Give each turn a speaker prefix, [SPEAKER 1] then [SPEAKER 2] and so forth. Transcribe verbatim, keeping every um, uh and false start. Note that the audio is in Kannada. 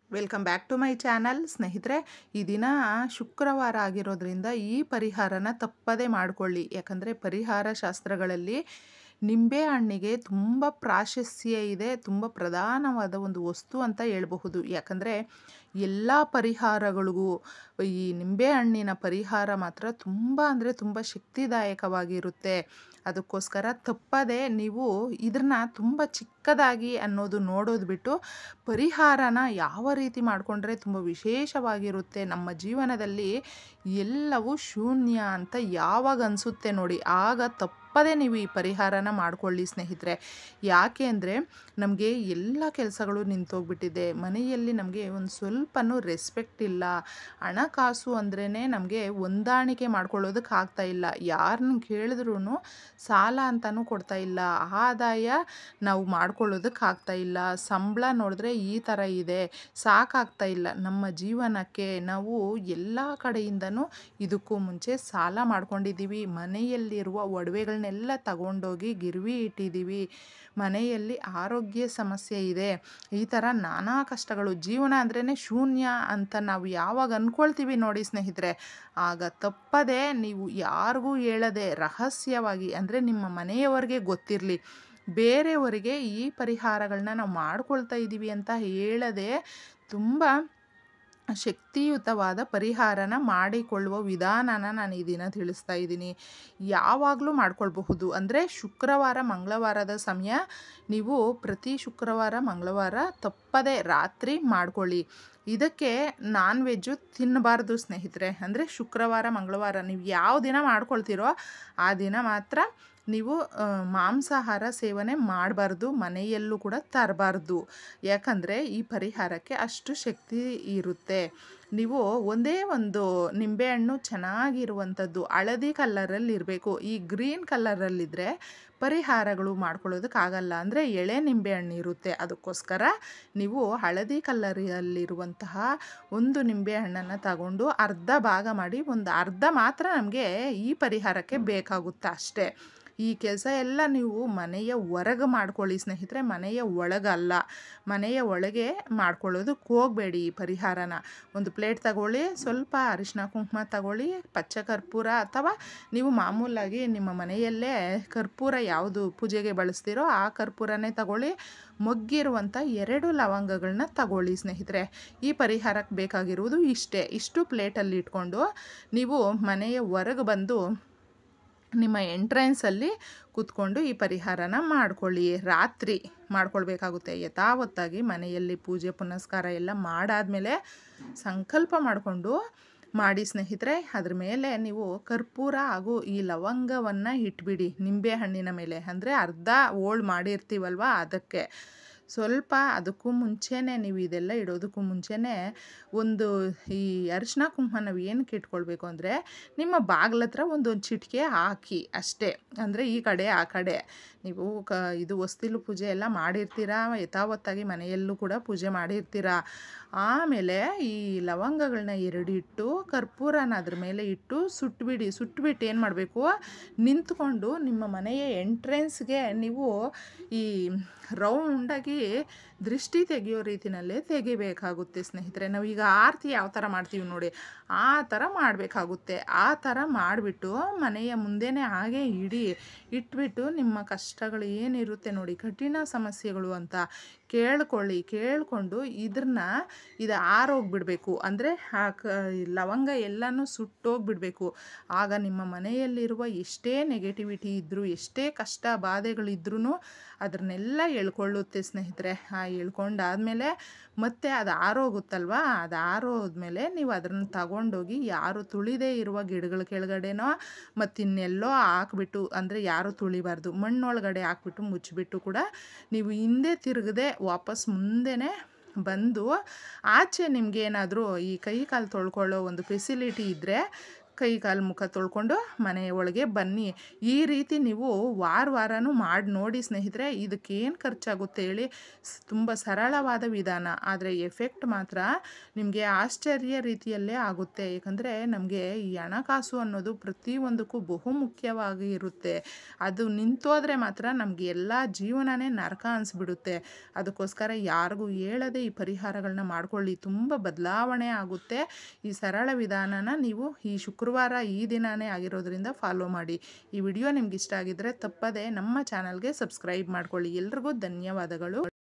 [SPEAKER 1] Welcome back to my channel. ಸ್ನೇಹಿತರೆ, ಈ ದಿನ ಶುಕ್ರವಾರ ಆಗಿರೋದ್ರಿಂದ ಈ ಪರಿಹಾರನ ತಪ್ಪದೇ ಮಾಡಿಕೊಳ್ಳಿ. ಯಾಕಂದರೆ ಪರಿಹಾರ ಶಾಸ್ತ್ರಗಳಲ್ಲಿ ನಿಂಬೆ ಹಣ್ಣಿಗೆ ತುಂಬ ಪ್ರಾಶಸ್ತ್ಯ ಇದೆ, ತುಂಬ ಪ್ರಧಾನವಾದ ಒಂದು ವಸ್ತು ಅಂತ ಹೇಳಬಹುದು. ಯಾಕಂದರೆ ಎಲ್ಲ ಪರಿಹಾರಗಳಿಗೂ ಈ ನಿಂಬೆ ಹಣ್ಣಿನ ಪರಿಹಾರ ಮಾತ್ರ ತುಂಬ ಅಂದರೆ ತುಂಬ ಶಕ್ತಿದಾಯಕವಾಗಿರುತ್ತೆ. ಅದಕ್ಕೋಸ್ಕರ ತಪ್ಪದೆ ನೀವು ಇದನ್ನ ತುಂಬ ಚಿಕ್ಕದಾಗಿ ಅನ್ನೋದು ನೋಡೋದು ಬಿಟ್ಟು ಪರಿಹಾರನ ಯಾವ ರೀತಿ ಮಾಡಿಕೊಂಡ್ರೆ ತುಂಬ ವಿಶೇಷವಾಗಿರುತ್ತೆ, ನಮ್ಮ ಜೀವನದಲ್ಲಿ ಎಲ್ಲವೂ ಶೂನ್ಯ ಅಂತ ಯಾವಾಗ ಅನಿಸುತ್ತೆ ನೋಡಿ, ಆಗ ತಪ್ಪದೇ ನೀವು ಈ ಪರಿಹಾರನ ಮಾಡಿಕೊಳ್ಳಿ ಸ್ನೇಹಿತರೆ. ಯಾಕೆ ಅಂದರೆ ನಮಗೆ ಎಲ್ಲ ಕೆಲಸಗಳು ನಿಂತೋಗ್ಬಿಟ್ಟಿದೆ, ಮನೆಯಲ್ಲಿ ನಮಗೆ ಒಂದು ಸ್ವಲ್ಪನೂ ರೆಸ್ಪೆಕ್ಟ್ ಇಲ್ಲ, ಹಣಕಾಸು ಅಂದ್ರೇ ನಮಗೆ ಹೊಂದಾಣಿಕೆ ಮಾಡ್ಕೊಳ್ಳೋದಕ್ಕೆ ಆಗ್ತಾ ಇಲ್ಲ, ಯಾರನ್ನ ಕೇಳಿದ್ರೂ ಸಾಲ ಅಂತಲೂ ಕೊಡ್ತಾ ಇಲ್ಲ, ಆದಾಯ ನಾವು ಮಾಡ್ಕೊಳ್ಳೋದಕ್ಕೆ ಆಗ್ತಾ ಇಲ್ಲ, ಸಂಬಳ ನೋಡಿದ್ರೆ ಈ ಥರ ಇದೆ, ಸಾಕಾಗ್ತಾ ಇಲ್ಲ ನಮ್ಮ ಜೀವನಕ್ಕೆ. ನಾವು ಎಲ್ಲ ಕಡೆಯಿಂದನೂ ಇದಕ್ಕೂ ಮುಂಚೆ ಸಾಲ ಮಾಡ್ಕೊಂಡಿದ್ದೀವಿ, ಮನೆಯಲ್ಲಿರುವ ಒಡವೆಗಳನ್ನೆಲ್ಲ ತಗೊಂಡೋಗಿ ಗಿರ್ವಿ ಇಟ್ಟಿದ್ದೀವಿ, ಮನೆಯಲ್ಲಿ ಆರೋಗ್ಯ ಸಮಸ್ಯೆ ಇದೆ, ಈ ಥರ ನಾನಾ ಕಷ್ಟಗಳು. ಜೀವನ ಅಂದ್ರೇ ಶೂನ್ಯ ಅಂತ ನಾವು ಯಾವಾಗ ಅಂದ್ಕೊಳ್ತೀವಿ ನೋಡಿ ಸ್ನೇಹಿತರೆ, ಆಗ ತಪ್ಪದೆ ನೀವು ಯಾರಿಗೂ ಹೇಳದೆ ರಹಸ್ಯವಾಗಿ, ಅಂದರೆ ನಿಮ್ಮ ಮನೆಯವರಿಗೆ ಗೊತ್ತಿರಲಿ, ಬೇರೆಯವರಿಗೆ ಈ ಪರಿಹಾರಗಳನ್ನ ನಾವು ಮಾಡ್ಕೊಳ್ತಾ ಇದ್ದೀವಿ ಅಂತ ಹೇಳದೆ ತುಂಬ ಶಕ್ತಿಯುತವಾದ ಪರಿಹಾರನ ಮಾಡಿಕೊಳ್ಳುವ ವಿಧಾನನ ನಾನು ಈ ದಿನ ತಿಳಿಸ್ತಾ ಇದ್ದೀನಿ. ಯಾವಾಗಲೂ ಮಾಡ್ಕೊಳ್ಬಹುದು. ಅಂದರೆ ಶುಕ್ರವಾರ ಮಂಗಳವಾರದ ಸಮಯ ನೀವು ಪ್ರತಿ ಶುಕ್ರವಾರ ಮಂಗಳವಾರ ತಪ್ಪದೆ ರಾತ್ರಿ ಮಾಡ್ಕೊಳ್ಳಿ. ಇದಕ್ಕೆ ನಾನ್ ವೆಜ್ಜು ತಿನ್ನಬಾರ್ದು ಸ್ನೇಹಿತರೆ. ಅಂದರೆ ಶುಕ್ರವಾರ ಮಂಗಳವಾರ ನೀವು ಯಾವ ದಿನ ಮಾಡ್ಕೊಳ್ತೀರೋ ಆ ದಿನ ಮಾತ್ರ ನೀವು ಮಾಂಸಾಹಾರ ಸೇವನೆ ಮಾಡಬಾರ್ದು, ಮನೆಯಲ್ಲೂ ಕೂಡ ತರಬಾರ್ದು. ಯಾಕಂದರೆ ಈ ಪರಿಹಾರಕ್ಕೆ ಅಷ್ಟು ಶಕ್ತಿ ಇರುತ್ತೆ. ನೀವು ಒಂದೇ ಒಂದು ನಿಂಬೆಹಣ್ಣು ಚೆನ್ನಾಗಿರುವಂಥದ್ದು ಹಳದಿ ಕಲ್ಲರಲ್ಲಿ ಇರಬೇಕು. ಈ ಗ್ರೀನ್ ಕಲ್ಲರಲ್ಲಿದ್ದರೆ ಪರಿಹಾರಗಳು ಮಾಡ್ಕೊಳ್ಳೋದಕ್ಕಾಗಲ್ಲ, ಅಂದರೆ ಎಳೆ ನಿಂಬೆಹಣ್ಣು ಇರುತ್ತೆ. ಅದಕ್ಕೋಸ್ಕರ ನೀವು ಹಳದಿ ಕಲ್ಲರಲ್ಲಿರುವಂತಹ ಒಂದು ನಿಂಬೆಹಣ್ಣನ್ನು ತಗೊಂಡು ಅರ್ಧ ಭಾಗ ಮಾಡಿ, ಒಂದು ಅರ್ಧ ಮಾತ್ರ ನಮಗೆ ಈ ಪರಿಹಾರಕ್ಕೆ ಬೇಕಾಗುತ್ತೆ ಅಷ್ಟೇ. ಈ ಕೆಲಸ ಎಲ್ಲ ನೀವು ಮನೆಯ ಹೊರಗೆ ಮಾಡ್ಕೊಳ್ಳಿ ಸ್ನೇಹಿತರೆ, ಮನೆಯ ಒಳಗಲ್ಲ. ಮನೆಯ ಒಳಗೆ ಮಾಡ್ಕೊಳ್ಳೋದಕ್ಕೆ ಹೋಗಬೇಡಿ. ಈ ಪರಿಹಾರನ ಒಂದು ಪ್ಲೇಟ್ ತಗೊಳ್ಳಿ, ಸ್ವಲ್ಪ ಅರಿಶಿನ ಕುಂಕುಮ ತಗೊಳ್ಳಿ, ಪಚ್ಚ ಕರ್ಪೂರ ಅಥವಾ ನೀವು ಮಾಮೂಲಾಗಿ ನಿಮ್ಮ ಮನೆಯಲ್ಲೇ ಕರ್ಪೂರ ಯಾವುದು ಪೂಜೆಗೆ ಬಳಸ್ತೀರೋ ಆ ಕರ್ಪೂರನೇ ತಗೊಳ್ಳಿ, ಮೊಗ್ಗಿರುವಂಥ ಎರಡು ಲವಂಗಗಳನ್ನ ತಗೊಳ್ಳಿ ಸ್ನೇಹಿತರೆ. ಈ ಪರಿಹಾರಕ್ಕೆ ಬೇಕಾಗಿರುವುದು ಇಷ್ಟೇ. ಇಷ್ಟು ಪ್ಲೇಟಲ್ಲಿ ಇಟ್ಕೊಂಡು ನೀವು ಮನೆಯ ಹೊರಗೆ ಬಂದು ನಿಮ್ಮ ಎಂಟ್ರೆನ್ಸಲ್ಲಿ ಕೂತ್ಕೊಂಡು ಈ ಪರಿಹಾರನ ಮಾಡ್ಕೊಳ್ಳಿ. ರಾತ್ರಿ ಮಾಡ್ಕೊಳ್ಬೇಕಾಗುತ್ತೆ. ಯಥಾವತ್ತಾಗಿ ಮನೆಯಲ್ಲಿ ಪೂಜೆ ಪುನಸ್ಕಾರ ಎಲ್ಲ ಮಾಡಾದಮೇಲೆ ಸಂಕಲ್ಪ ಮಾಡಿಕೊಂಡು ಮಾಡಿ ಸ್ನೇಹಿತರೆ. ಅದ್ರ ಮೇಲೆ ನೀವು ಕರ್ಪೂರ ಹಾಗೂ ಈ ಲವಂಗವನ್ನು ಇಟ್ಬಿಡಿ ನಿಂಬೆ ಹಣ್ಣಿನ ಮೇಲೆ. ಅಂದರೆ ಅರ್ಧ ಹೋಳು ಮಾಡಿರ್ತೀವಲ್ವ ಅದಕ್ಕೆ ಸ್ವಲ್ಪ, ಅದಕ್ಕೂ ಮುಂಚೆನೇ ನೀವು ಇದೆಲ್ಲ ಇಡೋದಕ್ಕೂ ಮುಂಚೆನೇ ಒಂದು ಈ ಅರಿಶಿನ ಕುಂಕುಮ ನಾವು ಏನಕ್ಕೆ ಇಟ್ಕೊಳ್ಬೇಕು ಅಂದರೆ ನಿಮ್ಮ ಬಾಗಿಲ ಹತ್ರ ಒಂದೊಂದು ಚಿಟಿಕೆ ಹಾಕಿ ಅಷ್ಟೇ. ಅಂದರೆ ಈ ಕಡೆ ಆ ಕಡೆ ನೀವು ಕ ಇದು ಹೊಸ್ತಿಲು ಪೂಜೆ ಎಲ್ಲ ಮಾಡಿರ್ತೀರ, ಯಥಾವತ್ತಾಗಿ ಮನೆಯಲ್ಲೂ ಕೂಡ ಪೂಜೆ ಮಾಡಿರ್ತೀರ. ಆಮೇಲೆ ಈ ಲವಂಗಗಳನ್ನ ಎರಡು ಇಟ್ಟು ಕರ್ಪೂರನ ಅದ್ರ ಮೇಲೆ ಇಟ್ಟು ಸುಟ್ಬಿಡಿ. ಸುಟ್ಬಿಟ್ಟು ಏನು ಮಾಡಬೇಕು, ನಿಂತ್ಕೊಂಡು ನಿಮ್ಮ ಮನೆಯ ಎಂಟ್ರೆನ್ಸ್ಗೆ ನೀವು ಈ ರೌಂಡಾಗಿ ದೃಷ್ಟಿ ತೆಗೆಯೋ ರೀತಿಯಲ್ಲೇ ತೆಗಿಬೇಕಾಗುತ್ತೆ ಸ್ನೇಹಿತರೆ. ನಾವೀಗ ಆರತಿ ಯಾವ ಥರ ಮಾಡ್ತೀವಿ ನೋಡಿ, ಆ ಥರ ಮಾಡಬೇಕಾಗುತ್ತೆ. ಆ ಥರ ಮಾಡಿಬಿಟ್ಟು ಮನೆಯ ಮುಂದೆನೇ ಹಾಗೆ ಇಡಿ. ಇಟ್ಬಿಟ್ಟು ನಿಮ್ಮ ಕಷ್ಟಗಳು ಏನಿರುತ್ತೆ ನೋಡಿ, ಕಠಿಣ ಸಮಸ್ಯೆಗಳು ಅಂತ ಕೇಳ್ಕೊಳ್ಳಿ. ಕೇಳಿಕೊಂಡು ಇದನ್ನ ಇದು ಆರೋಗ್ಬಿಡಬೇಕು. ಅಂದರೆ ಆ ಕ ಲವಂಗ ಎಲ್ಲನೂ ಸುಟ್ಟೋಗ್ಬಿಡಬೇಕು. ಆಗ ನಿಮ್ಮ ಮನೆಯಲ್ಲಿರುವ ಎಷ್ಟೇ ನೆಗೆಟಿವಿಟಿ ಇದ್ದರೂ, ಎಷ್ಟೇ ಕಷ್ಟ ಬಾಧೆಗಳಿದ್ರೂ ಅದನ್ನೆಲ್ಲ ಎಳ್ಕೊಳ್ಳುತ್ತೆ ಸ್ನೇಹಿತರೆ. ಆ ಎಳ್ಕೊಂಡಾದಮೇಲೆ ಮತ್ತೆ ಅದು ಆರೋಗುತ್ತಲ್ವ, ಅದು ಆರೋದ್ಮೇಲೆ ನೀವು ಅದನ್ನು ತಗೊಂಡೋಗಿ ಯಾರು ತುಳಿದೇ ಇರುವ ಗಿಡಗಳ ಕೆಳಗಡೆನೋ ಮತ್ತು ಇನ್ನೆಲ್ಲೋ ಹಾಕ್ಬಿಟ್ಟು, ಅಂದರೆ ಯಾರು ತುಳಿಬಾರ್ದು, ಮಣ್ಣೊಳಗಡೆ ಹಾಕ್ಬಿಟ್ಟು ಮುಚ್ಚಿಬಿಟ್ಟು ಕೂಡ ನೀವು ಹಿಂದೆ ತಿರುಗದೆ ವಾಪಸ್ ಮುಂದೆನೇ ಬಂದು ಆಚೆ ನಿಮಗೇನಾದರೂ ಈ ಕೈ ಕಾಲು ತೊಳ್ಕೊಳ್ಳೋ ಒಂದು ಫೆಸಿಲಿಟಿ ಇದ್ದರೆ ಕೈ ಕಾಲು ಮುಖ ತೊಳ್ಕೊಂಡು ಮನೆಯ ಒಳಗೆ ಬನ್ನಿ. ಈ ರೀತಿ ನೀವು ವಾರ ವಾರನೂ ಮಾಡಿ ನೋಡಿ ಸ್ನೇಹಿತರೆ. ಇದಕ್ಕೇನು ಖರ್ಚಾಗುತ್ತೆ ಹೇಳಿ? ತುಂಬ ಸರಳವಾದ ವಿಧಾನ, ಆದರೆ ಎಫೆಕ್ಟ್ ಮಾತ್ರ ನಿಮಗೆ ಆಶ್ಚರ್ಯ ರೀತಿಯಲ್ಲೇ ಆಗುತ್ತೆ. ಏಕೆಂದರೆ ನಮಗೆ ಈ ಹಣಕಾಸು ಅನ್ನೋದು ಪ್ರತಿಯೊಂದಕ್ಕೂ ಬಹುಮುಖ್ಯವಾಗಿ ಇರುತ್ತೆ. ಅದು ನಿಂತೋದ್ರೆ ಮಾತ್ರ ನಮಗೆ ಎಲ್ಲ ಜೀವನನೇ ನರಕ ಅನಿಸ್ಬಿಡುತ್ತೆ. ಅದಕ್ಕೋಸ್ಕರ ಯಾರಿಗೂ ಹೇಳದೆ ಈ ಪರಿಹಾರಗಳನ್ನ ಮಾಡ್ಕೊಳ್ಳಿ, ತುಂಬ ಬದಲಾವಣೆ ಆಗುತ್ತೆ. ಈ ಸರಳ ವಿಧಾನನ ನೀವು ಈ ಶುಕ್ರವಾರ ಈ ದಿನವೇ ಆಗಿರೋದ್ರಿಂದ ಫಾಲೋ ಮಾಡಿ. ಈ ವಿಡಿಯೋ ನಿಮ್ಗೆ ಇಷ್ಟ ಆಗಿದ್ದರೆ ತಪ್ಪದೆ ನಮ್ಮ ಚಾನಲ್ಗೆ ಸಬ್ಸ್ಕ್ರೈಬ್ ಮಾಡ್ಕೊಳ್ಳಿ. ಎಲ್ರಿಗೂ ಧನ್ಯವಾದಗಳು.